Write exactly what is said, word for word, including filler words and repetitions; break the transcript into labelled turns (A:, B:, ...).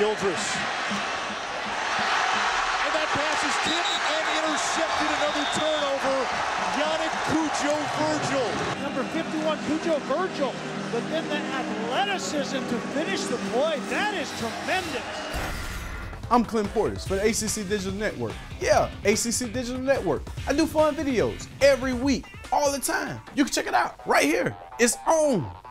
A: Childress. And that pass is tipped and intercepted. Another turnover. Yannick Cudjoe-Virgil.
B: Number fifty-one, Cudjoe-Virgil. But then the athleticism to finish the play, that is tremendous.
C: I'm Clint Portis for the A C C Digital Network. Yeah, A C C Digital Network. I do fun videos every week, all the time. You can check it out right here. It's on.